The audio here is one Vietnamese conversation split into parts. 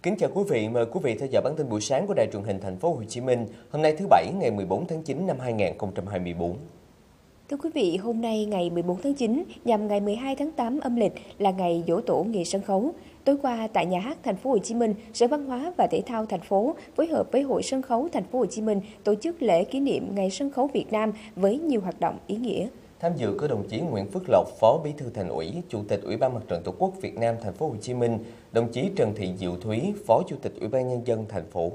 Kính chào quý vị, mời quý vị theo dõi bản tin buổi sáng của Đài Truyền hình Thành phố Hồ Chí Minh. Hôm nay thứ Bảy, ngày 14 tháng 9 năm 2024. Thưa quý vị, hôm nay ngày 14 tháng 9 nhằm ngày 12 tháng 8 âm lịch là ngày giỗ tổ nghề sân khấu. Tối qua tại Nhà hát Thành phố Hồ Chí Minh, Sở Văn hóa và Thể thao thành phố phối hợp với Hội Sân khấu Thành phố Hồ Chí Minh tổ chức lễ kỷ niệm Ngày Sân khấu Việt Nam với nhiều hoạt động ý nghĩa. Tham dự có đồng chí Nguyễn Phước Lộc, Phó Bí thư Thành ủy, Chủ tịch Ủy ban Mặt trận Tổ quốc Việt Nam Thành phố Hồ Chí Minh, đồng chí Trần Thị Diệu Thúy, Phó Chủ tịch Ủy ban Nhân dân thành phố.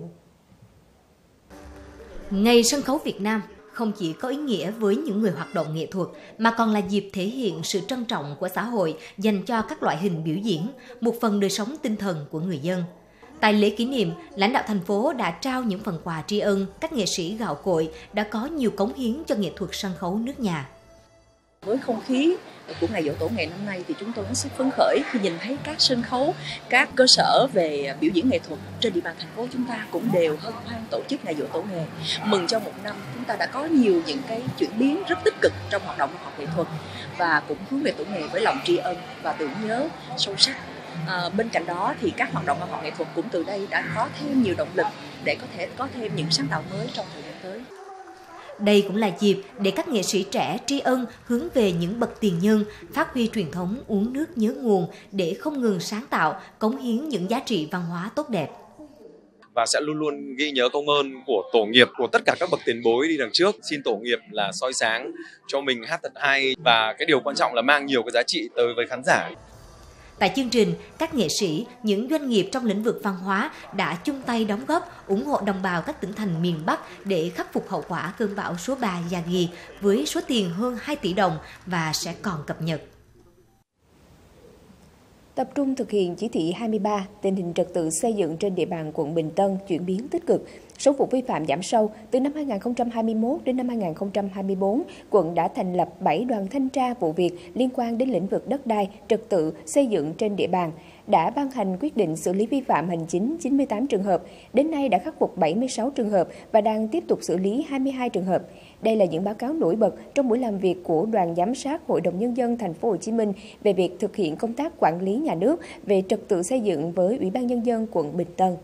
Ngày Sân khấu Việt Nam không chỉ có ý nghĩa với những người hoạt động nghệ thuật mà còn là dịp thể hiện sự trân trọng của xã hội dành cho các loại hình biểu diễn, một phần đời sống tinh thần của người dân. Tại lễ kỷ niệm, lãnh đạo thành phố đã trao những phần quà tri ân các nghệ sĩ gạo cội đã có nhiều cống hiến cho nghệ thuật sân khấu nước nhà. Với không khí của ngày giỗ tổ nghề năm nay thì chúng tôi hết sức phấn khởi khi nhìn thấy các sân khấu, các cơ sở về biểu diễn nghệ thuật trên địa bàn thành phố chúng ta cũng đều hân hoan tổ chức ngày giỗ tổ nghề. Mừng cho một năm chúng ta đã có nhiều những cái chuyển biến rất tích cực trong hoạt động học nghệ thuật và cũng hướng về tổ nghề với lòng tri ân và tưởng nhớ sâu sắc. Bên cạnh đó thì các hoạt động học nghệ thuật cũng từ đây đã có thêm nhiều động lực để có thể có thêm những sáng tạo mới trong thời gian tới. Đây cũng là dịp để các nghệ sĩ trẻ tri ân hướng về những bậc tiền nhân, phát huy truyền thống uống nước nhớ nguồn để không ngừng sáng tạo, cống hiến những giá trị văn hóa tốt đẹp. Và sẽ luôn luôn ghi nhớ công ơn của tổ nghiệp, của tất cả các bậc tiền bối đi đằng trước. Xin tổ nghiệp là soi sáng cho mình hát thật hay và cái điều quan trọng là mang nhiều cái giá trị tới với khán giả. Tại chương trình, các nghệ sĩ, những doanh nghiệp trong lĩnh vực văn hóa đã chung tay đóng góp, ủng hộ đồng bào các tỉnh thành miền Bắc để khắc phục hậu quả cơn bão số 3 Yagi với số tiền hơn 2 tỷ đồng và sẽ còn cập nhật. Tập trung thực hiện chỉ thị 23, tình hình trật tự xây dựng trên địa bàn quận Bình Tân chuyển biến tích cực. Số vụ vi phạm giảm sâu. Từ năm 2021 đến năm 2024, quận đã thành lập 7 đoàn thanh tra vụ việc liên quan đến lĩnh vực đất đai, trật tự xây dựng trên địa bàn, đã ban hành quyết định xử lý vi phạm hành chính 98 trường hợp. Đến nay đã khắc phục 76 trường hợp và đang tiếp tục xử lý 22 trường hợp. Đây là những báo cáo nổi bật trong buổi làm việc của Đoàn giám sát Hội đồng Nhân dân Thành phố Hồ Chí Minh về việc thực hiện công tác quản lý nhà nước về trật tự xây dựng với Ủy ban Nhân dân quận Bình Tân.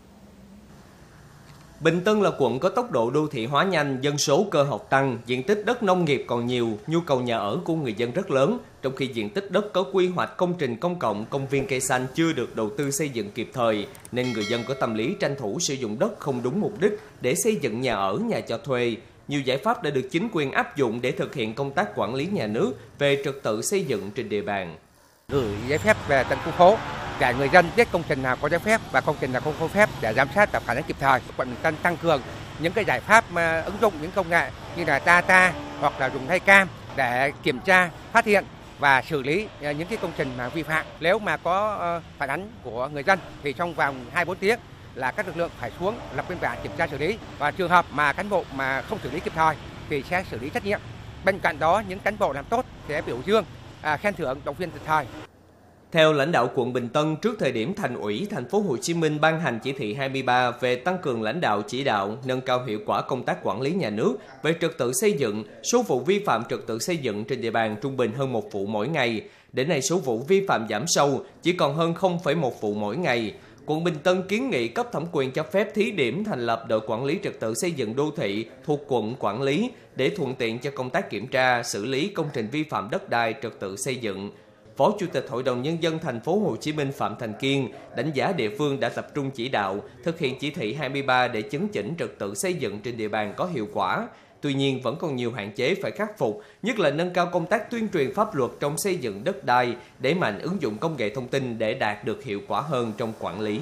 Bình Tân là quận có tốc độ đô thị hóa nhanh, dân số cơ học tăng, diện tích đất nông nghiệp còn nhiều, nhu cầu nhà ở của người dân rất lớn, trong khi diện tích đất có quy hoạch công trình công cộng, công viên cây xanh chưa được đầu tư xây dựng kịp thời, nên người dân có tâm lý tranh thủ sử dụng đất không đúng mục đích để xây dựng nhà ở, nhà cho thuê. Nhiều giải pháp đã được chính quyền áp dụng để thực hiện công tác quản lý nhà nước về trật tự xây dựng trên địa bàn. Gửi giấy phép về tận khu phố để người dân biết công trình nào có giấy phép và công trình nào không có phép để giám sát và phản ánh kịp thời. Quận Bình Tân tăng cường những cái giải pháp mà ứng dụng những công nghệ như là data hoặc là dùng tay cam để kiểm tra, phát hiện và xử lý những cái công trình mà vi phạm. Nếu mà có phản ánh của người dân thì trong vòng 24 tiếng là các lực lượng phải xuống lập biên bản kiểm tra xử lý, và trường hợp mà cán bộ mà không xử lý kịp thời thì sẽ xử lý trách nhiệm. Bên cạnh đó, những cán bộ làm tốt sẽ biểu dương, khen thưởng, động viên kịp thời. Theo lãnh đạo quận Bình Tân, trước thời điểm Thành ủy Thành phố Hồ Chí Minh ban hành chỉ thị 23 về tăng cường lãnh đạo chỉ đạo, nâng cao hiệu quả công tác quản lý nhà nước về trật tự xây dựng, số vụ vi phạm trật tự xây dựng trên địa bàn trung bình hơn 1 vụ mỗi ngày. Đến nay số vụ vi phạm giảm sâu, chỉ còn hơn 0,1 vụ mỗi ngày. Quận Bình Tân kiến nghị cấp thẩm quyền cho phép thí điểm thành lập đội quản lý trật tự xây dựng đô thị thuộc quận quản lý để thuận tiện cho công tác kiểm tra, xử lý công trình vi phạm đất đai, trật tự xây dựng. Phó Chủ tịch Hội đồng Nhân dân Thành phố Hồ Chí Minh Phạm Thành Kiên đánh giá địa phương đã tập trung chỉ đạo thực hiện chỉ thị 23 để chấn chỉnh trật tự xây dựng trên địa bàn có hiệu quả. Tuy nhiên vẫn còn nhiều hạn chế phải khắc phục, nhất là nâng cao công tác tuyên truyền pháp luật trong xây dựng đất đai, đẩy mạnh ứng dụng công nghệ thông tin để đạt được hiệu quả hơn trong quản lý.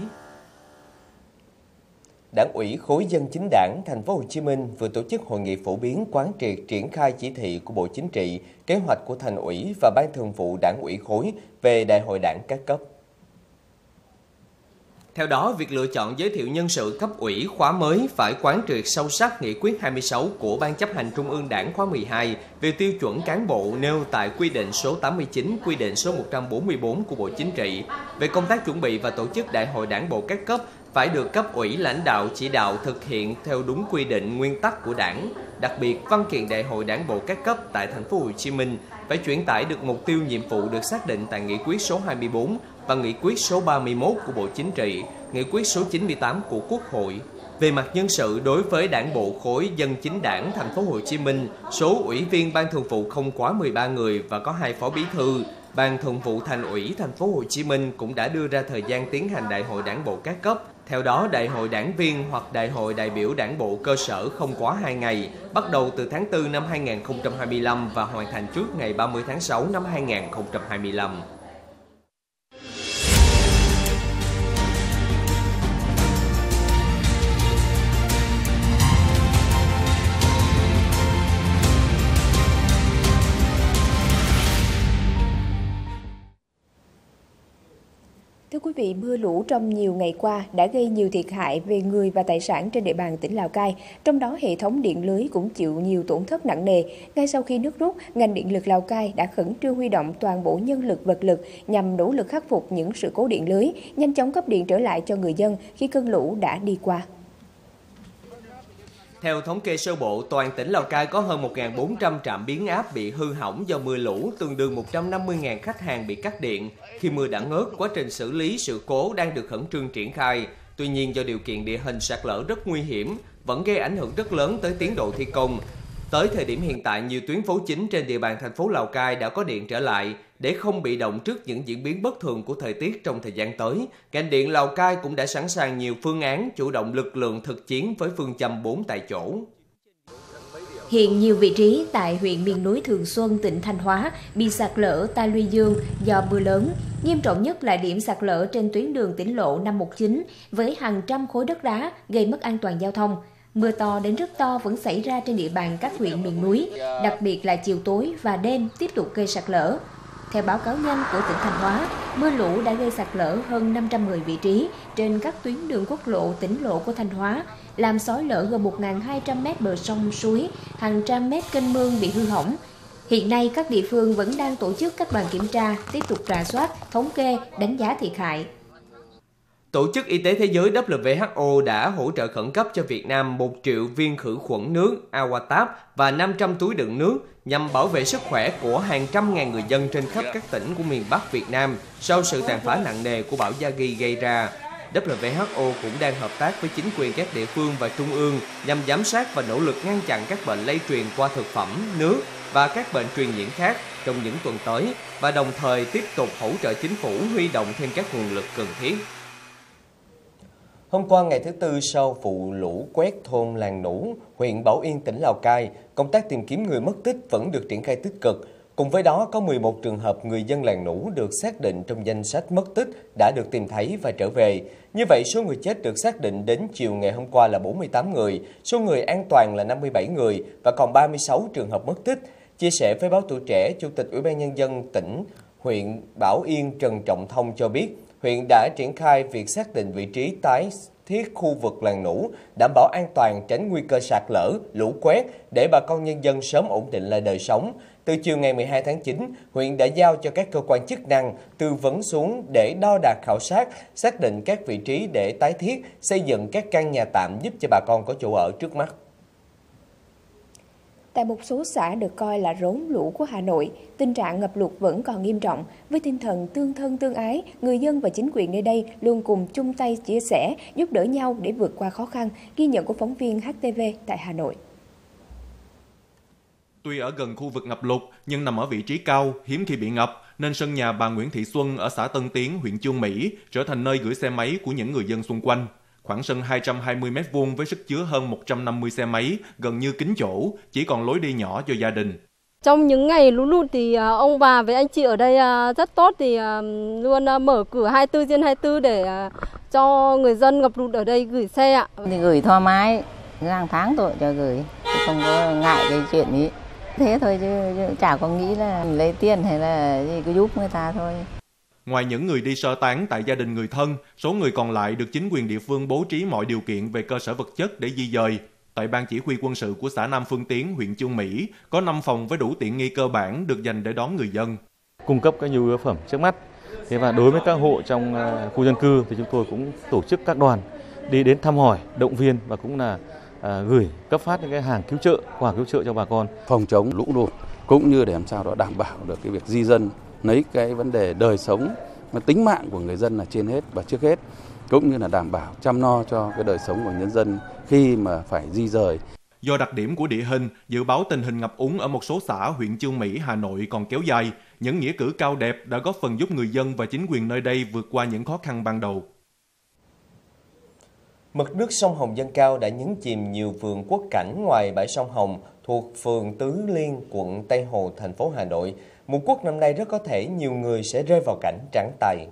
Đảng ủy khối dân chính đảng Thành phố Hồ Chí Minh vừa tổ chức hội nghị phổ biến quán triệt triển khai chỉ thị của Bộ Chính trị, kế hoạch của Thành ủy và Ban Thường vụ Đảng ủy khối về Đại hội Đảng các cấp. Theo đó, việc lựa chọn giới thiệu nhân sự cấp ủy khóa mới phải quán triệt sâu sắc nghị quyết 26 của Ban chấp hành Trung ương Đảng khóa 12 về tiêu chuẩn cán bộ nêu tại quy định số 89, quy định số 144 của Bộ Chính trị về công tác chuẩn bị và tổ chức Đại hội Đảng bộ các cấp phải được cấp ủy lãnh đạo chỉ đạo thực hiện theo đúng quy định nguyên tắc của Đảng. Đặc biệt, văn kiện Đại hội Đảng bộ các cấp tại Thành phố Hồ Chí Minh phải chuyển tải được mục tiêu nhiệm vụ được xác định tại nghị quyết số 24 và nghị quyết số 31 của Bộ Chính trị, Nghị quyết số 98 của Quốc hội. Về mặt nhân sự, đối với Đảng bộ khối Dân Chính Đảng Thành phố Hồ Chí Minh, số ủy viên Ban Thường vụ không quá 13 người và có 2 phó bí thư. Ban Thường vụ Thành ủy Thành phố Hồ Chí Minh cũng đã đưa ra thời gian tiến hành Đại hội Đảng bộ các cấp. Theo đó, Đại hội đảng viên hoặc Đại hội đại biểu Đảng bộ cơ sở không quá 2 ngày, bắt đầu từ tháng 4 năm 2025 và hoàn thành trước ngày 30 tháng 6 năm 2025. Thưa quý vị, mưa lũ trong nhiều ngày qua đã gây nhiều thiệt hại về người và tài sản trên địa bàn tỉnh Lào Cai, trong đó hệ thống điện lưới cũng chịu nhiều tổn thất nặng nề. Ngay sau khi nước rút, ngành điện lực Lào Cai đã khẩn trương huy động toàn bộ nhân lực vật lực nhằm nỗ lực khắc phục những sự cố điện lưới, nhanh chóng cấp điện trở lại cho người dân khi cơn lũ đã đi qua. Theo thống kê sơ bộ, toàn tỉnh Lào Cai có hơn 1.400 trạm biến áp bị hư hỏng do mưa lũ, tương đương 150.000 khách hàng bị cắt điện. Khi mưa đã ngớt, quá trình xử lý sự cố đang được khẩn trương triển khai. Tuy nhiên, do điều kiện địa hình sạt lở rất nguy hiểm, vẫn gây ảnh hưởng rất lớn tới tiến độ thi công. Tới thời điểm hiện tại, nhiều tuyến phố chính trên địa bàn thành phố Lào Cai đã có điện trở lại. Để không bị động trước những diễn biến bất thường của thời tiết trong thời gian tới, ngành điện Lào Cai cũng đã sẵn sàng nhiều phương án chủ động lực lượng thực chiến với phương châm 4 tại chỗ. Hiện nhiều vị trí tại huyện miền núi Thường Xuân, tỉnh Thanh Hóa bị sạt lở ta luy dương do mưa lớn. Nghiêm trọng nhất là điểm sạt lở trên tuyến đường tỉnh lộ 519 với hàng trăm khối đất đá gây mất an toàn giao thông. Mưa to đến rất to vẫn xảy ra trên địa bàn các huyện miền núi, đặc biệt là chiều tối và đêm tiếp tục gây sạt lở. Theo báo cáo nhanh của tỉnh Thanh Hóa, mưa lũ đã gây sạt lở hơn 510 vị trí trên các tuyến đường quốc lộ, tỉnh lộ của Thanh Hóa, làm xói lở gần 1.200 mét bờ sông suối, hàng trăm mét kênh mương bị hư hỏng. Hiện nay, các địa phương vẫn đang tổ chức các đoàn kiểm tra, tiếp tục rà soát, thống kê, đánh giá thiệt hại. Tổ chức Y tế Thế giới WHO đã hỗ trợ khẩn cấp cho Việt Nam 1 triệu viên khử khuẩn nước Awatab và 500 túi đựng nước nhằm bảo vệ sức khỏe của hàng trăm ngàn người dân trên khắp các tỉnh của miền Bắc Việt Nam sau sự tàn phá nặng nề của bão Yagi gây ra. WHO cũng đang hợp tác với chính quyền các địa phương và trung ương nhằm giám sát và nỗ lực ngăn chặn các bệnh lây truyền qua thực phẩm, nước và các bệnh truyền nhiễm khác trong những tuần tới và đồng thời tiếp tục hỗ trợ chính phủ huy động thêm các nguồn lực cần thiết. Hôm qua ngày thứ Tư sau vụ lũ quét thôn Làng Nủ, huyện Bảo Yên, tỉnh Lào Cai, công tác tìm kiếm người mất tích vẫn được triển khai tích cực. Cùng với đó, có 11 trường hợp người dân Làng Nủ được xác định trong danh sách mất tích đã được tìm thấy và trở về. Như vậy, số người chết được xác định đến chiều ngày hôm qua là 48 người, số người an toàn là 57 người và còn 36 trường hợp mất tích. Chia sẻ với Báo Tuổi Trẻ, Chủ tịch Ủy ban Nhân dân tỉnh, huyện Bảo Yên Trần Trọng Thông cho biết, huyện đã triển khai việc xác định vị trí tái thiết khu vực Làng Nủ, đảm bảo an toàn tránh nguy cơ sạt lở, lũ quét để bà con nhân dân sớm ổn định lại đời sống. Từ chiều ngày 12 tháng 9, huyện đã giao cho các cơ quan chức năng tư vấn xuống để đo đạc khảo sát, xác định các vị trí để tái thiết, xây dựng các căn nhà tạm giúp cho bà con có chỗ ở trước mắt. Tại một số xã được coi là rốn lũ của Hà Nội, tình trạng ngập lụt vẫn còn nghiêm trọng. Với tinh thần tương thân tương ái, người dân và chính quyền nơi đây luôn cùng chung tay chia sẻ, giúp đỡ nhau để vượt qua khó khăn. Ghi nhận của phóng viên HTV tại Hà Nội. Tuy ở gần khu vực ngập lụt nhưng nằm ở vị trí cao, hiếm khi bị ngập, nên sân nhà bà Nguyễn Thị Xuân ở xã Tân Tiến, huyện Chương Mỹ trở thành nơi gửi xe máy của những người dân xung quanh. Khoảng sân 220 m² với sức chứa hơn 150 xe máy, gần như kín chỗ, chỉ còn lối đi nhỏ cho gia đình. Trong những ngày lũ lụt thì ông bà với anh chị ở đây rất tốt, thì luôn mở cửa 24/24 để cho người dân ngập lụt ở đây gửi xe ạ. Thì gửi thoải mái, hàng tháng tôi cho gửi, không có ngại cái chuyện ý. Thế thôi chứ chả có nghĩ là lấy tiền hay là gì, cứ giúp người ta thôi. Ngoài những người đi sơ tán tại gia đình người thân, số người còn lại được chính quyền địa phương bố trí mọi điều kiện về cơ sở vật chất để di dời. Tại Ban Chỉ huy quân sự của xã Nam Phương Tiến, huyện Chương Mỹ, có 5 phòng với đủ tiện nghi cơ bản được dành để đón người dân. Cung cấp các nhu yếu phẩm trước mắt. Thế và đối với các hộ trong khu dân cư thì chúng tôi cũng tổ chức các đoàn đi đến thăm hỏi, động viên và cũng là gửi cấp phát những cái hàng cứu trợ, quà cứu trợ cho bà con. Phòng chống lũ lụt cũng như để làm sao đó đảm bảo được cái việc di dân, lấy cái vấn đề đời sống mà tính mạng của người dân là trên hết và trước hết, cũng như là đảm bảo chăm lo cho cái đời sống của nhân dân khi mà phải di dời. Do đặc điểm của địa hình, dự báo tình hình ngập úng ở một số xã huyện Chương Mỹ, Hà Nội còn kéo dài, những nghĩa cử cao đẹp đã góp phần giúp người dân và chính quyền nơi đây vượt qua những khó khăn ban đầu. Mực nước sông Hồng dâng cao đã nhấn chìm nhiều vườn quất cảnh ngoài bãi sông Hồng thuộc phường Tứ Liên, quận Tây Hồ, thành phố Hà Nội. Mùa quất năm nay rất có thể nhiều người sẽ rơi vào cảnh trắng tay.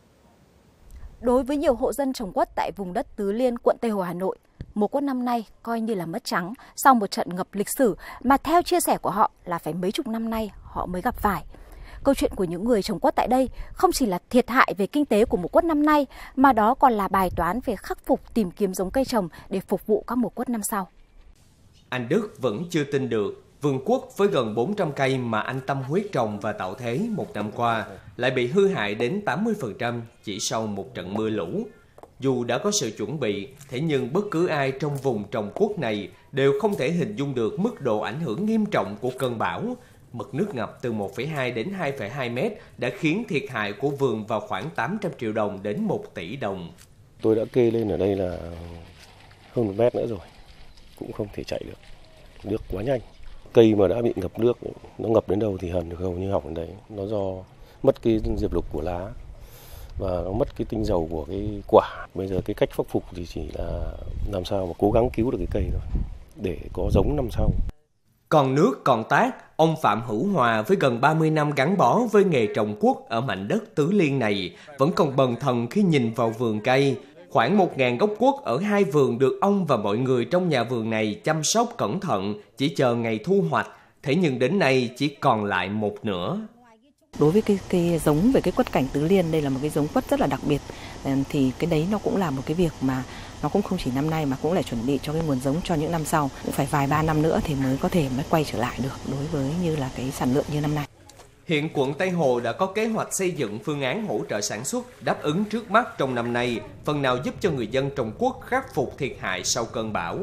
Đối với nhiều hộ dân trồng quất tại vùng đất Tứ Liên, quận Tây Hồ, Hà Nội, mùa quất năm nay coi như là mất trắng sau một trận ngập lịch sử mà theo chia sẻ của họ là phải mấy chục năm nay họ mới gặp phải. Câu chuyện của những người trồng quất tại đây không chỉ là thiệt hại về kinh tế của mùa quất năm nay, mà đó còn là bài toán về khắc phục tìm kiếm giống cây trồng để phục vụ các mùa quất năm sau. Anh Đức vẫn chưa tin được, vườn quất với gần 400 cây mà anh tâm huyết trồng và tạo thế một năm qua lại bị hư hại đến 80% chỉ sau một trận mưa lũ. Dù đã có sự chuẩn bị, thế nhưng bất cứ ai trong vùng trồng quất này đều không thể hình dung được mức độ ảnh hưởng nghiêm trọng của cơn bão. Mực nước ngập từ 1,2 đến 2,2 mét đã khiến thiệt hại của vườn vào khoảng 800 triệu đồng đến 1 tỷ đồng. Tôi đã kê lên ở đây là hơn 1 mét nữa rồi, cũng không thể chạy được, nước quá nhanh. Cây mà đã bị ngập nước, nó ngập đến đâu thì hầu như hỏng đến đấy. Nó do mất cái diệp lục của lá và nó mất cái tinh dầu của cái quả. Bây giờ cái cách khắc phục thì chỉ là làm sao mà cố gắng cứu được cái cây thôi để có giống năm sau. Còn nước còn tát, ông Phạm Hữu Hòa với gần 30 năm gắn bó với nghề trồng quất ở mảnh đất Tứ Liên này vẫn còn bần thần khi nhìn vào vườn cây. Khoảng 1.000 gốc quất ở 2 vườn được ông và mọi người trong nhà vườn này chăm sóc cẩn thận, chỉ chờ ngày thu hoạch. Thế nhưng đến nay chỉ còn lại một nửa. Đối với cái giống về cái quất cảnh Tứ Liên, đây là một cái giống quất rất là đặc biệt, thì cái đấy nó cũng là một cái việc mà nó cũng không chỉ năm nay mà cũng là chuẩn bị cho cái nguồn giống cho những năm sau, cũng phải vài ba năm nữa thì mới có thể quay trở lại được đối với như là cái sản lượng như năm nay. Hiện quận Tây Hồ đã có kế hoạch xây dựng phương án hỗ trợ sản xuất đáp ứng trước mắt trong năm nay, phần nào giúp cho người dân trồng quất khắc phục thiệt hại sau cơn bão.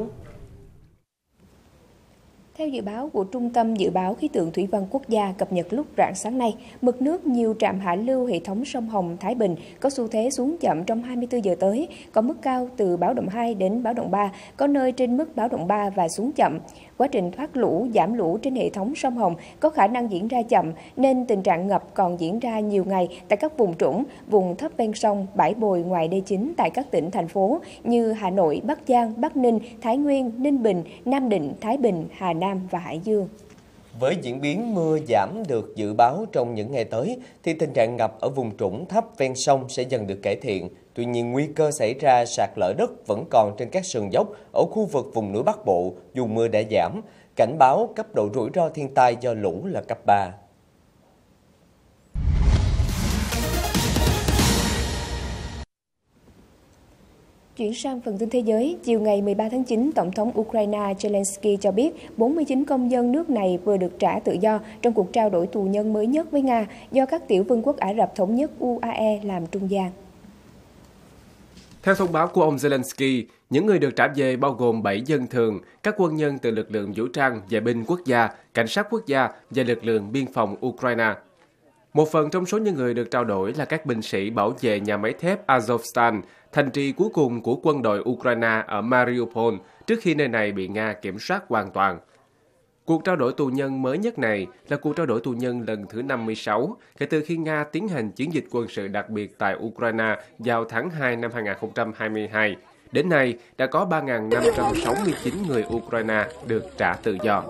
Theo dự báo của Trung tâm Dự báo Khí tượng Thủy văn Quốc gia cập nhật lúc rạng sáng nay, mực nước nhiều trạm hạ lưu hệ thống sông Hồng, Thái Bình có xu thế xuống chậm trong 24 giờ tới, có mức cao từ báo động 2 đến báo động 3, có nơi trên mức báo động 3 và xuống chậm. Quá trình thoát lũ, giảm lũ trên hệ thống sông Hồng có khả năng diễn ra chậm, nên tình trạng ngập còn diễn ra nhiều ngày tại các vùng trũng, vùng thấp ven sông, bãi bồi ngoài đê chính tại các tỉnh, thành phố như Hà Nội, Bắc Giang, Bắc Ninh, Thái Nguyên, Ninh Bình, Nam Định, Thái Bình, Hà Nam và Hải Dương. Với diễn biến mưa giảm được dự báo trong những ngày tới, thì tình trạng ngập ở vùng trũng thấp ven sông sẽ dần được cải thiện. Tuy nhiên, nguy cơ xảy ra sạt lở đất vẫn còn trên các sườn dốc ở khu vực vùng núi Bắc Bộ, dù mưa đã giảm. Cảnh báo cấp độ rủi ro thiên tai do lũ là cấp 3. Chuyển sang phần tin thế giới, chiều ngày 13 tháng 9, Tổng thống Ukraine Zelensky cho biết 49 công dân nước này vừa được trả tự do trong cuộc trao đổi tù nhân mới nhất với Nga do các tiểu vương quốc Ả Rập Thống nhất UAE làm trung gian. Theo thông báo của ông Zelensky, những người được trả về bao gồm 7 dân thường, các quân nhân từ lực lượng vũ trang, vệ binh quốc gia, cảnh sát quốc gia và lực lượng biên phòng Ukraine. Một phần trong số những người được trao đổi là các binh sĩ bảo vệ nhà máy thép Azovstal, thành trì cuối cùng của quân đội Ukraine ở Mariupol trước khi nơi này bị Nga kiểm soát hoàn toàn. Cuộc trao đổi tù nhân mới nhất này là cuộc trao đổi tù nhân lần thứ 56 kể từ khi Nga tiến hành chiến dịch quân sự đặc biệt tại Ukraine vào tháng 2 năm 2022. Đến nay, đã có 3.569 người Ukraine được trả tự do.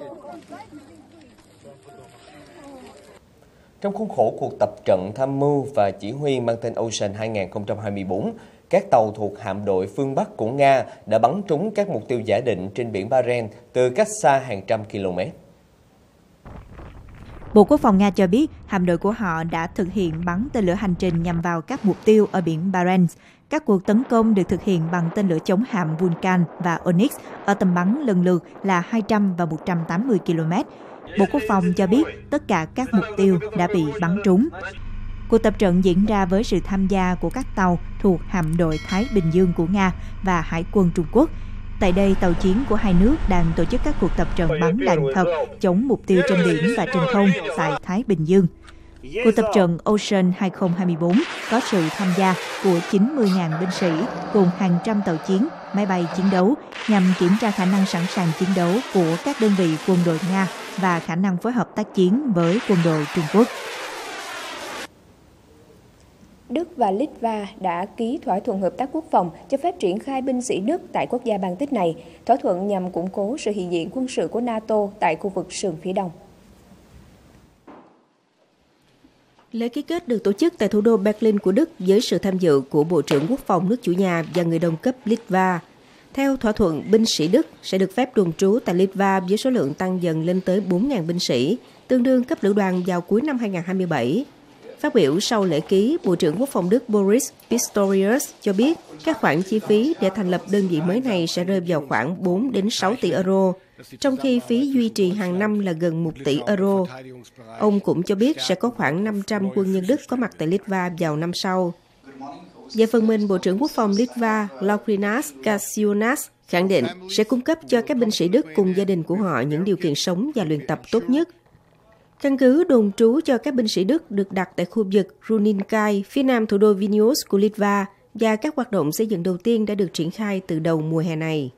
Trong khuôn khổ cuộc tập trận tham mưu và chỉ huy mang tên Ocean 2024, các tàu thuộc hạm đội phương Bắc của Nga đã bắn trúng các mục tiêu giả định trên biển Barents từ cách xa hàng trăm km. Bộ Quốc phòng Nga cho biết hạm đội của họ đã thực hiện bắn tên lửa hành trình nhằm vào các mục tiêu ở biển Barents. Các cuộc tấn công được thực hiện bằng tên lửa chống hạm Vulcan và Onyx ở tầm bắn lần lượt là 200 và 180 km. Bộ Quốc phòng cho biết tất cả các mục tiêu đã bị bắn trúng. Cuộc tập trận diễn ra với sự tham gia của các tàu thuộc hạm đội Thái Bình Dương của Nga và Hải quân Trung Quốc. Tại đây, tàu chiến của hai nước đang tổ chức các cuộc tập trận bắn đạn thật chống mục tiêu trên biển và trên không tại Thái Bình Dương. Cuộc tập trận Ocean 2024 có sự tham gia của 90.000 binh sĩ cùng hàng trăm tàu chiến, máy bay chiến đấu nhằm kiểm tra khả năng sẵn sàng chiến đấu của các đơn vị quân đội Nga và khả năng phối hợp tác chiến với quân đội Trung Quốc. Đức và Litva đã ký thỏa thuận hợp tác quốc phòng cho phép triển khai binh sĩ Đức tại quốc gia Baltic này. Thỏa thuận nhằm củng cố sự hiện diện quân sự của NATO tại khu vực sườn phía đông. Lễ ký kết được tổ chức tại thủ đô Berlin của Đức với sự tham dự của Bộ trưởng Quốc phòng nước chủ nhà và người đồng cấp Litva. Theo thỏa thuận, binh sĩ Đức sẽ được phép đồn trú tại Litva với số lượng tăng dần lên tới 4.000 binh sĩ, tương đương cấp lữ đoàn vào cuối năm 2027. Phát biểu sau lễ ký, Bộ trưởng Quốc phòng Đức Boris Pistorius cho biết các khoản chi phí để thành lập đơn vị mới này sẽ rơi vào khoảng 4 đến 6 tỷ euro, trong khi phí duy trì hàng năm là gần 1 tỷ euro. Ông cũng cho biết sẽ có khoảng 500 quân nhân Đức có mặt tại Litva vào năm sau. Về phần mình, Bộ trưởng Quốc phòng Litva Laurynas Kasčiūnas khẳng định sẽ cung cấp cho các binh sĩ Đức cùng gia đình của họ những điều kiện sống và luyện tập tốt nhất. Căn cứ đồn trú cho các binh sĩ Đức được đặt tại khu vực Runinkai, phía nam thủ đô Vilnius của Litva, và các hoạt động xây dựng đầu tiên đã được triển khai từ đầu mùa hè này.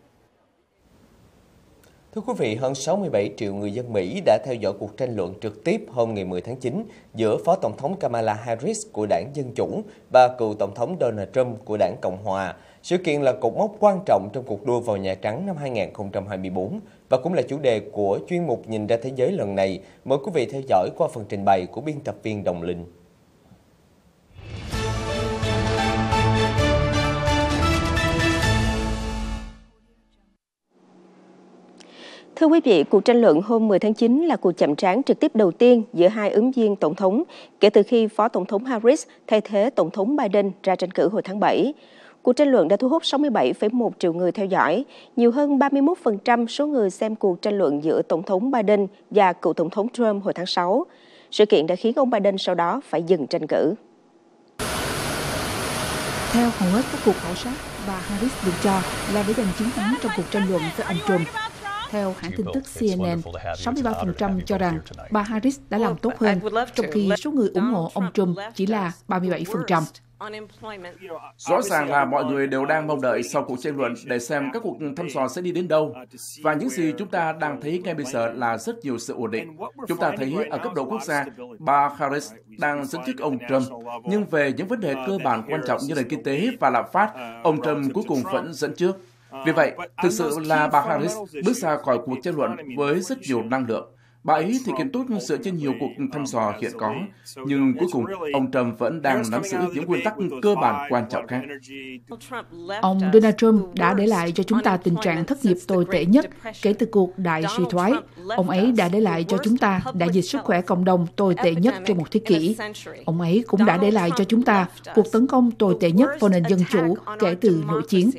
Thưa quý vị, hơn 67 triệu người dân Mỹ đã theo dõi cuộc tranh luận trực tiếp hôm ngày 10 tháng 9 giữa Phó Tổng thống Kamala Harris của đảng Dân Chủ và cựu Tổng thống Donald Trump của đảng Cộng Hòa. Sự kiện là cột mốc quan trọng trong cuộc đua vào Nhà Trắng năm 2024 và cũng là chủ đề của chuyên mục Nhìn ra thế giới lần này. Mời quý vị theo dõi qua phần trình bày của biên tập viên Đồng Linh. Thưa quý vị, cuộc tranh luận hôm 10 tháng 9 là cuộc chạm trán trực tiếp đầu tiên giữa hai ứng viên tổng thống kể từ khi Phó Tổng thống Harris thay thế Tổng thống Biden ra tranh cử hồi tháng 7. Cuộc tranh luận đã thu hút 67,1 triệu người theo dõi, nhiều hơn 31% số người xem cuộc tranh luận giữa Tổng thống Biden và cựu Tổng thống Trump hồi tháng 6. Sự kiện đã khiến ông Biden sau đó phải dừng tranh cử. Theo hầu hết các cuộc khảo sát, bà Harris được cho là để giành chiến thắng trong cuộc tranh luận với ông Trump. Theo hãng tin tức CNN, 63% cho rằng bà Harris đã làm tốt hơn, trong khi số người ủng hộ ông Trump chỉ là 37%. Rõ ràng là mọi người đều đang mong đợi sau cuộc tranh luận để xem các cuộc thăm dò sẽ đi đến đâu. Và những gì chúng ta đang thấy ngay bây giờ là rất nhiều sự ổn định. Chúng ta thấy ở cấp độ quốc gia, bà Harris đang dẫn trước ông Trump. Nhưng về những vấn đề cơ bản quan trọng như nền kinh tế và lạm phát, ông Trump cuối cùng vẫn dẫn trước. Vì vậy, thực sự là bà Harris bước ra khỏi cuộc tranh luận với rất nhiều năng lượng. Bà ấy thì kiện tốt dựa trên nhiều cuộc thăm dò hiện có, nhưng cuối cùng ông Trump vẫn đang nắm giữ những nguyên tắc cơ bản quan trọng khác. Ông Donald Trump đã để lại cho chúng ta tình trạng thất nghiệp tồi tệ nhất kể từ cuộc đại suy thoái. Ông ấy đã để lại cho chúng ta đại dịch sức khỏe cộng đồng tồi tệ nhất trong một thế kỷ. Ông ấy cũng đã để lại cho chúng ta cuộc tấn công tồi tệ nhất vào nền dân chủ kể từ nội chiến.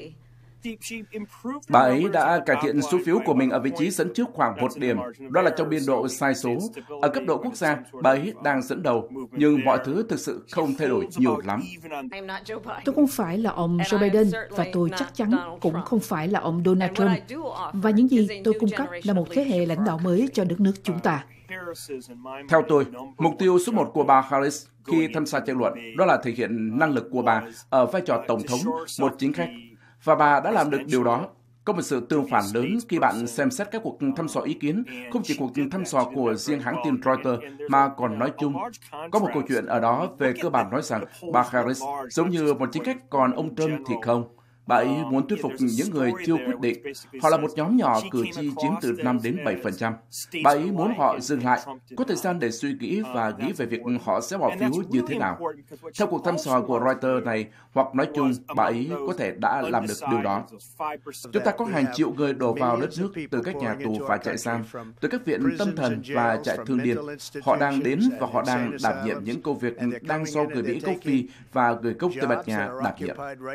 Bà ấy đã cải thiện số phiếu của mình ở vị trí dẫn trước khoảng 1 điểm, đó là trong biên độ sai số. Ở cấp độ quốc gia, bà ấy đang dẫn đầu, nhưng mọi thứ thực sự không thay đổi nhiều lắm. Tôi không phải là ông Joe Biden, và tôi chắc chắn cũng không phải là ông Donald Trump. Và những gì tôi cung cấp là một thế hệ lãnh đạo mới cho đất nước chúng ta. Theo tôi, mục tiêu số 1 của bà Harris khi tham gia tranh luận đó là thể hiện năng lực của bà ở vai trò Tổng thống, một chính khách. Và bà đã làm được điều đó. Có một sự tương phản lớn khi bạn xem xét các cuộc thăm dò ý kiến, không chỉ cuộc thăm dò của riêng hãng tin Reuters mà còn nói chung. Có một câu chuyện ở đó về cơ bản nói rằng bà Harris giống như một chính khách, còn ông Trump thì không. Bà ấy muốn thuyết phục những người chưa quyết định. Họ là một nhóm nhỏ cử tri chiếm từ 5 đến 7%. Bà ấy muốn họ dừng lại, có thời gian để suy nghĩ và nghĩ về việc họ sẽ bỏ phiếu như thế nào. Theo cuộc thăm dò của Reuters này, hoặc nói chung, bà ấy có thể đã làm được điều đó. Chúng ta có hàng triệu người đổ vào đất nước từ các nhà tù và trại giam, từ các viện tâm thần và trại thương điên. Họ đang đến và họ đang đảm nhiệm những công việc đang do người Mỹ gốc Phi và người gốc Tây Ban Nha đảm nhiệm.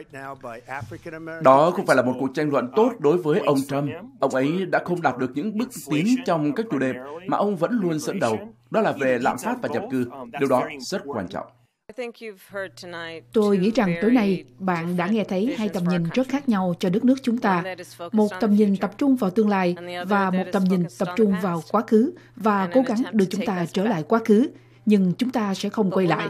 Đó không phải là một cuộc tranh luận tốt đối với ông Trump. Ông ấy đã không đạt được những bước tiến trong các chủ đề mà ông vẫn luôn dẫn đầu. Đó là về lạm phát và nhập cư. Điều đó rất quan trọng. Tôi nghĩ rằng tối nay bạn đã nghe thấy hai tầm nhìn rất khác nhau cho đất nước chúng ta. Một tầm nhìn tập trung vào tương lai và một tầm nhìn tập trung vào quá khứ và cố gắng đưa chúng ta trở lại quá khứ. nhưng chúng ta sẽ không quay lại.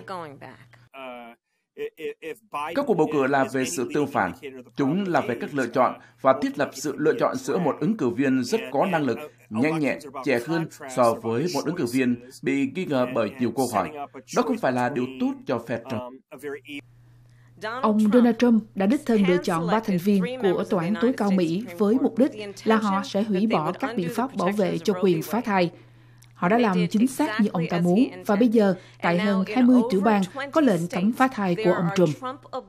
Các cuộc bầu cử là về sự tương phản. Chúng là về cách lựa chọn và thiết lập sự lựa chọn giữa một ứng cử viên rất có năng lực, nhanh nhẹn, trẻ hơn so với một ứng cử viên bị nghi ngờ bởi nhiều câu hỏi. Đó không phải là điều tốt cho phe Trump. Ông Donald Trump đã đích thân lựa chọn 3 thành viên của Tòa án tối cao Mỹ với mục đích là họ sẽ hủy bỏ các biện pháp bảo vệ cho quyền phá thai. Họ đã làm chính xác như ông ta muốn, và bây giờ, tại hơn 20 tiểu bang có lệnh cấm phá thai của ông Trump.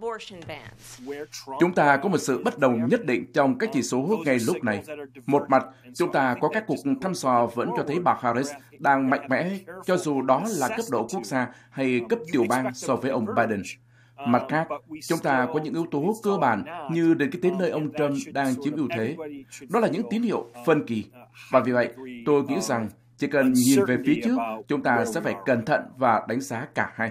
Chúng ta có một sự bất đồng nhất định trong các chỉ số ngay lúc này. Một mặt, chúng ta có các cuộc thăm dò vẫn cho thấy bà Harris đang mạnh mẽ, cho dù đó là cấp độ quốc gia hay cấp tiểu bang so với ông Biden. Mặt khác, chúng ta có những yếu tố cơ bản như nền kinh tế nơi ông Trump đang chiếm ưu thế. Đó là những tín hiệu phân kỳ. Và vì vậy, tôi nghĩ rằng chỉ cần nhìn về phía trước, chúng ta sẽ phải cẩn thận và đánh giá cả hai.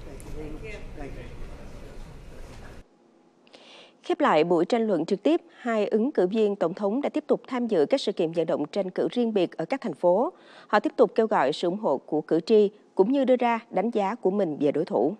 Khép lại buổi tranh luận trực tiếp, 2 ứng cử viên tổng thống đã tiếp tục tham dự các sự kiện vận động tranh cử riêng biệt ở các thành phố. Họ tiếp tục kêu gọi sự ủng hộ của cử tri, cũng như đưa ra đánh giá của mình về đối thủ.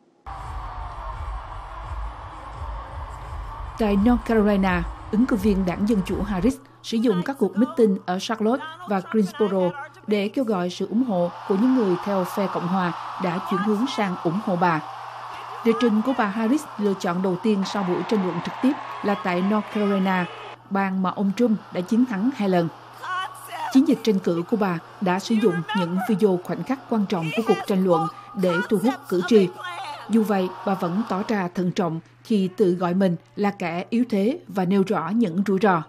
Tại North Carolina, ứng cử viên đảng Dân Chủ Harris sử dụng các cuộc meeting ở Charlotte và Greensboro để kêu gọi sự ủng hộ của những người theo phe Cộng hòa đã chuyển hướng sang ủng hộ bà. Lịch trình của bà Harris lựa chọn đầu tiên sau buổi tranh luận trực tiếp là tại North Carolina, bang mà ông Trump đã chiến thắng 2 lần. Chiến dịch tranh cử của bà đã sử dụng những video khoảnh khắc quan trọng của cuộc tranh luận để thu hút cử tri. Dù vậy, bà vẫn tỏ ra thận trọng khi tự gọi mình là kẻ yếu thế và nêu rõ những rủi ro.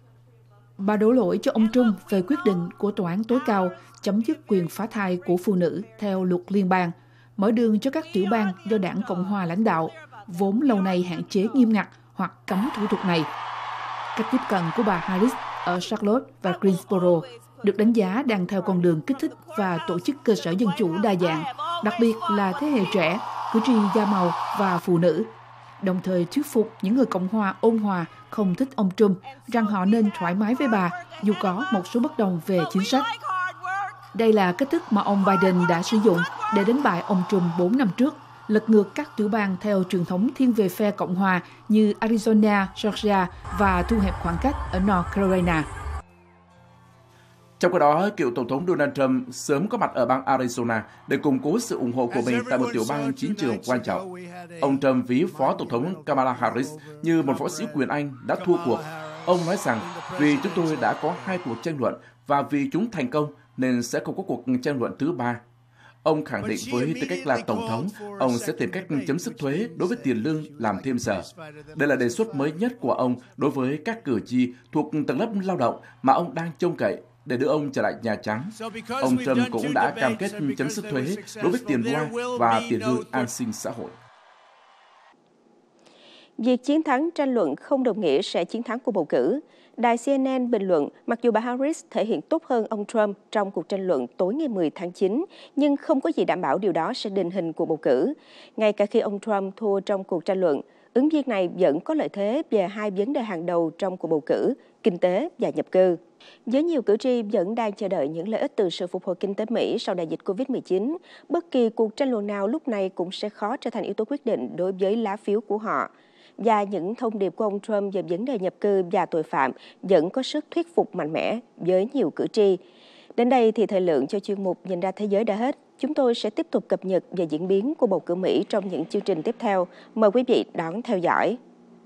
Bà đổ lỗi cho ông Trump về quyết định của Tòa án tối cao chấm dứt quyền phá thai của phụ nữ theo luật liên bang, mở đường cho các tiểu bang do đảng Cộng hòa lãnh đạo, vốn lâu nay hạn chế nghiêm ngặt hoặc cấm thủ thuật này. Cách tiếp cận của bà Harris ở Charlotte và Greensboro được đánh giá đang theo con đường kích thích và tổ chức cơ sở dân chủ đa dạng, đặc biệt là thế hệ trẻ, cử tri da màu và phụ nữ, đồng thời thuyết phục những người Cộng hòa ôn hòa không thích ông Trump rằng họ nên thoải mái với bà dù có một số bất đồng về chính sách. Đây là cách thức mà ông Biden đã sử dụng để đánh bại ông Trump 4 năm trước, lật ngược các tiểu bang theo truyền thống thiên về phe Cộng hòa như Arizona, Georgia và thu hẹp khoảng cách ở North Carolina. Trong khi đó, cựu Tổng thống Donald Trump sớm có mặt ở bang Arizona để củng cố sự ủng hộ của mình tại một tiểu bang chiến trường quan trọng. Ông Trump ví Phó Tổng thống Kamala Harris như một võ sĩ quyền Anh đã thua cuộc. Ông nói rằng vì chúng tôi đã có 2 cuộc tranh luận và vì chúng thành công nên sẽ không có cuộc tranh luận thứ 3. Ông khẳng định với tư cách là Tổng thống, ông sẽ tìm cách chấm dứt thuế đối với tiền lương làm thêm giờ. Đây là đề xuất mới nhất của ông đối với các cử tri thuộc tầng lớp lao động mà ông đang trông cậy để đưa ông trở lại Nhà Trắng. Ông Trump cũng đã cam kết chấm dứt thuế đối với tiền hoa và tiền lương an sinh xã hội. Việc chiến thắng tranh luận không đồng nghĩa sẽ chiến thắng cuộc bầu cử. Đài CNN bình luận, mặc dù bà Harris thể hiện tốt hơn ông Trump trong cuộc tranh luận tối ngày 10 tháng 9, nhưng không có gì đảm bảo điều đó sẽ định hình cuộc bầu cử. Ngay cả khi ông Trump thua trong cuộc tranh luận, ứng viên này vẫn có lợi thế về 2 vấn đề hàng đầu trong cuộc bầu cử, kinh tế và nhập cư. Với nhiều cử tri vẫn đang chờ đợi những lợi ích từ sự phục hồi kinh tế Mỹ sau đại dịch COVID-19, bất kỳ cuộc tranh luận nào lúc này cũng sẽ khó trở thành yếu tố quyết định đối với lá phiếu của họ. Và những thông điệp của ông Trump về vấn đề nhập cư và tội phạm vẫn có sức thuyết phục mạnh mẽ với nhiều cử tri. Đến đây thì thời lượng cho chuyên mục Nhìn ra thế giới đã hết. Chúng tôi sẽ tiếp tục cập nhật về diễn biến của bầu cử Mỹ trong những chương trình tiếp theo. Mời quý vị đón theo dõi.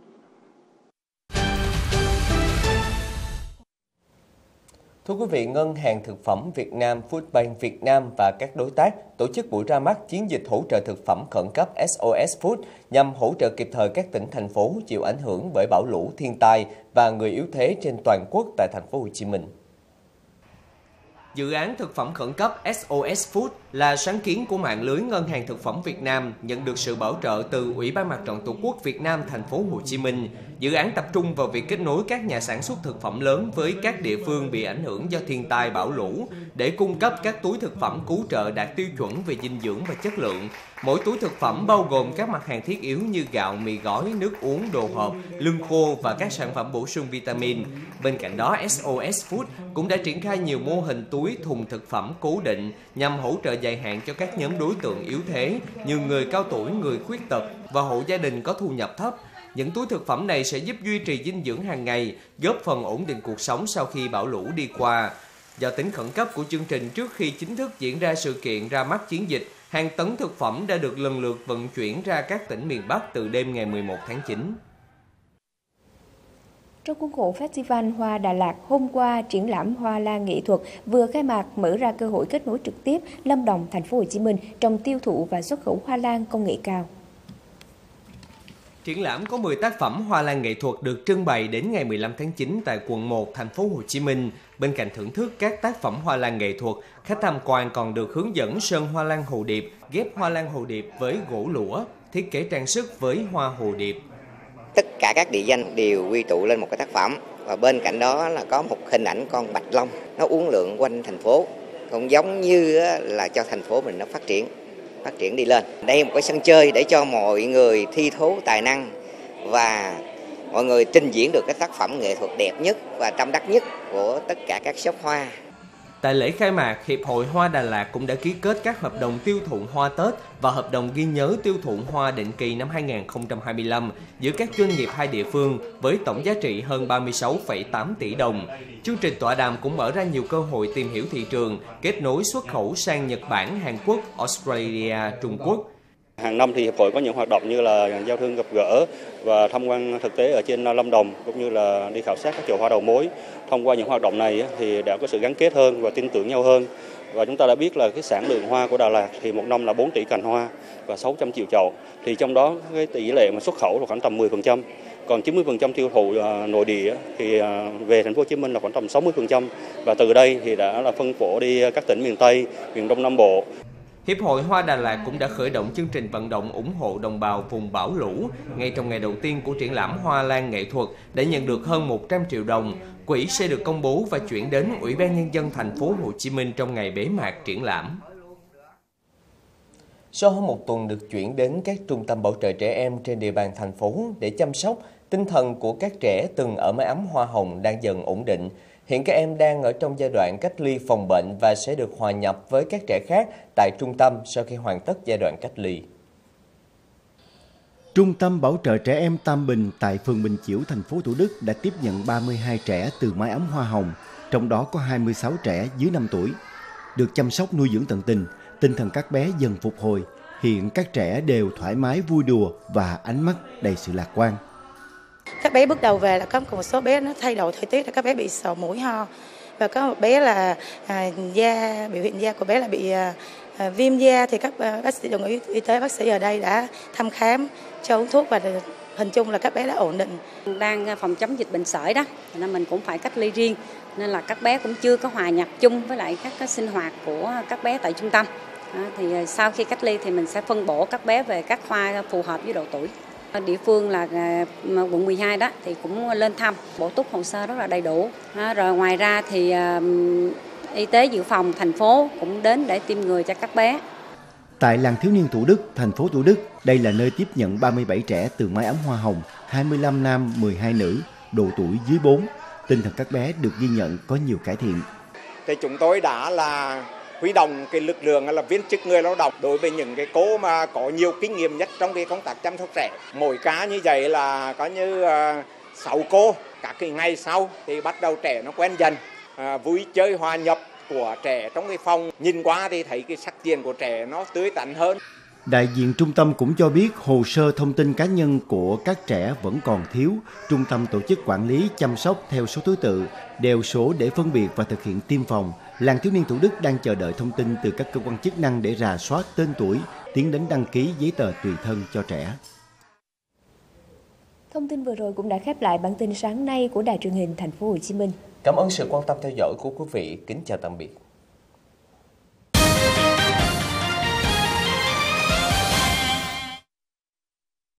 Thưa quý vị, Ngân hàng Thực phẩm Việt Nam, Foodbank Việt Nam và các đối tác tổ chức buổi ra mắt chiến dịch hỗ trợ thực phẩm khẩn cấp SOS Food nhằm hỗ trợ kịp thời các tỉnh, thành phố chịu ảnh hưởng bởi bão lũ, thiên tai và người yếu thế trên toàn quốc tại thành phố Hồ Chí Minh. Dự án thực phẩm khẩn cấp SOS Food là sáng kiến của mạng lưới Ngân hàng Thực phẩm Việt Nam, nhận được sự bảo trợ từ Ủy ban Mặt trận Tổ quốc Việt Nam thành phố Hồ Chí Minh. Dự án tập trung vào việc kết nối các nhà sản xuất thực phẩm lớn với các địa phương bị ảnh hưởng do thiên tai bão lũ để cung cấp các túi thực phẩm cứu trợ đạt tiêu chuẩn về dinh dưỡng và chất lượng, Mỗi túi thực phẩm bao gồm các mặt hàng thiết yếu như gạo, mì gói, nước uống, đồ hộp, lương khô và các sản phẩm bổ sung vitamin. Bên cạnh đó, SOS Food cũng đã triển khai nhiều mô hình túi thùng thực phẩm cố định nhằm hỗ trợ dài hạn cho các nhóm đối tượng yếu thế như người cao tuổi, người khuyết tật và hộ gia đình có thu nhập thấp. Những túi thực phẩm này sẽ giúp duy trì dinh dưỡng hàng ngày, góp phần ổn định cuộc sống sau khi bão lũ đi qua. Do tính khẩn cấp của chương trình trước khi chính thức diễn ra sự kiện ra mắt chiến dịch, hàng tấn thực phẩm đã được lần lượt vận chuyển ra các tỉnh miền Bắc từ đêm ngày 11 tháng 9. Trong khuôn khổ Festival Hoa Đà Lạt, hôm qua, triển lãm hoa lan nghệ thuật vừa khai mạc, mở ra cơ hội kết nối trực tiếp Lâm Đồng, Thành phố Hồ Chí Minh trong tiêu thụ và xuất khẩu hoa lan công nghệ cao. Triển lãm có 10 tác phẩm hoa lan nghệ thuật được trưng bày đến ngày 15 tháng 9 tại quận 1, Thành phố Hồ Chí Minh. Bên cạnh thưởng thức các tác phẩm hoa lan nghệ thuật, khách tham quan còn được hướng dẫn sơn hoa lan hồ điệp, ghép hoa lan hồ điệp với gỗ lũa, thiết kế trang sức với hoa hồ điệp. Tất cả các địa danh đều quy tụ lên một cái tác phẩm, và bên cạnh đó là có một hình ảnh con bạch long, nó uốn lượn quanh thành phố, cũng giống như là cho thành phố mình nó phát triển đi lên. Đây là một cái sân chơi để cho mọi người thi thố tài năng và mọi người trình diễn được cái tác phẩm nghệ thuật đẹp nhất và tâm đắc nhất của tất cả các shop hoa. Tại lễ khai mạc, Hiệp hội Hoa Đà Lạt cũng đã ký kết các hợp đồng tiêu thụ hoa Tết và hợp đồng ghi nhớ tiêu thụ hoa định kỳ năm 2025 giữa các doanh nghiệp hai địa phương với tổng giá trị hơn 36,8 tỷ đồng. Chương trình tọa đàm cũng mở ra nhiều cơ hội tìm hiểu thị trường, kết nối xuất khẩu sang Nhật Bản, Hàn Quốc, Australia, Trung Quốc. Hàng năm thì Hiệp hội có những hoạt động như là giao thương gặp gỡ và tham quan thực tế ở trên Lâm Đồng, cũng như là đi khảo sát các chợ hoa đầu mối. Thông qua những hoạt động này thì đã có sự gắn kết hơn và tin tưởng nhau hơn. Và chúng ta đã biết là cái sản lượng hoa của Đà Lạt thì một năm là 4 tỷ cành hoa và 600 triệu chậu. Thì trong đó cái tỷ lệ mà xuất khẩu là khoảng tầm 10%. Còn 90% tiêu thụ nội địa thì về Thành phố Hồ Chí Minh là khoảng tầm 60%. Và từ đây thì đã là phân phối đi các tỉnh miền Tây, miền Đông Nam Bộ. Hiệp hội Hoa Đà Lạt cũng đã khởi động chương trình vận động ủng hộ đồng bào vùng bão lũ. Ngay trong ngày đầu tiên của triển lãm hoa lan nghệ thuật đã nhận được hơn 100 triệu đồng. Quỹ sẽ được công bố và chuyển đến Ủy ban Nhân dân Thành phố Hồ Chí Minh trong ngày bế mạc triển lãm. Sau hơn một tuần được chuyển đến các trung tâm bảo trợ trẻ em trên địa bàn thành phố để chăm sóc, tinh thần của các trẻ từng ở mái ấm hoa hồng đang dần ổn định. Hiện các em đang ở trong giai đoạn cách ly phòng bệnh và sẽ được hòa nhập với các trẻ khác tại trung tâm sau khi hoàn tất giai đoạn cách ly. Trung tâm bảo trợ trẻ em Tam Bình tại phường Bình Chiểu, thành phố Thủ Đức đã tiếp nhận 32 trẻ từ mái ấm hoa hồng, trong đó có 26 trẻ dưới 5 tuổi. Được chăm sóc nuôi dưỡng tận tình, tinh thần các bé dần phục hồi. Hiện các trẻ đều thoải mái vui đùa và ánh mắt đầy sự lạc quan. Các bé bước đầu về là có một số bé nó thay đổi thời tiết, là các bé bị sổ mũi ho, và có một bé là biểu hiện da của bé là bị viêm da, thì các bác sĩ đội ngũ y tế, bác sĩ ở đây đã thăm khám, cho uống thuốc và hình chung là các bé đã ổn định. Đang phòng chống dịch bệnh sởi đó, nên mình cũng phải cách ly riêng, nên là các bé cũng chưa có hòa nhập chung với lại các sinh hoạt của các bé tại trung tâm. Thì sau khi cách ly thì mình sẽ phân bổ các bé về các khoa phù hợp với độ tuổi. Địa phương là quận 12 đó thì cũng lên thăm, bổ túc hồ sơ rất là đầy đủ. Rồi ngoài ra thì y tế dự phòng thành phố cũng đến để tiêm ngừa cho các bé. Tại làng thiếu niên Thủ Đức, thành phố Thủ Đức, đây là nơi tiếp nhận 37 trẻ từ mái ấm hoa hồng, 25 nam, 12 nữ, độ tuổi dưới 4. Tinh thần các bé được ghi nhận có nhiều cải thiện. Thì chúng tôi đã là huy động cái lực lượng là viên chức người lao động đối với những cái cô mà có nhiều kinh nghiệm nhất trong cái công tác chăm sóc trẻ. Mỗi cá như vậy là có như 6 cô. Các cái ngày sau thì bắt đầu trẻ nó quen dần, vui chơi hòa nhập của trẻ trong cái phòng. Nhìn qua thì thấy cái sắc diện của trẻ nó tươi tắn hơn. Đại diện trung tâm cũng cho biết hồ sơ thông tin cá nhân của các trẻ vẫn còn thiếu. Trung tâm tổ chức quản lý chăm sóc theo số thứ tự, đeo số để phân biệt và thực hiện tiêm phòng. Làng thiếu niên Thủ Đức đang chờ đợi thông tin từ các cơ quan chức năng để rà soát tên tuổi, tiến đến đăng ký giấy tờ tùy thân cho trẻ. Thông tin vừa rồi cũng đã khép lại bản tin sáng nay của Đài truyền hình Thành phố Hồ Chí Minh. Cảm ơn sự quan tâm theo dõi của quý vị. Kính chào tạm biệt.